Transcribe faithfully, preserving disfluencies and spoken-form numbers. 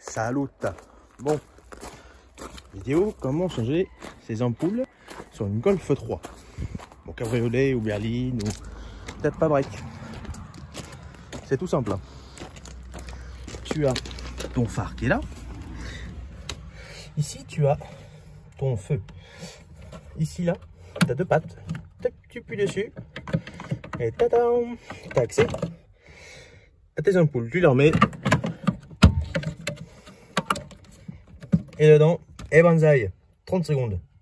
Salut. Bon, vidéo comment changer ces ampoules sur une Golf trois. Bon, cabriolet ou berline ou peut-être pas break. C'est tout simple. Tu as ton phare qui est là. Ici tu as ton feu. Ici là, tu as deux pattes. Tac, tu appuies dessus. Et tadam, tu as accès à tes ampoules. Tu les remets. Et dedans, et banzai, trente secondes.